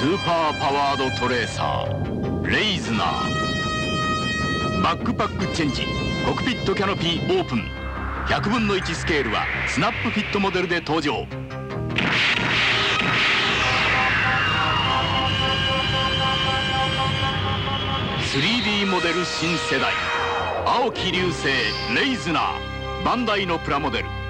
スーパーパワードトレーサーレイズナー。バックパックチェンジコクピットキャノピーオープン。100分の1スケールはスナップフィットモデルで登場。3D モデル新世代青木流星レイズナー。バンダイのプラモデル。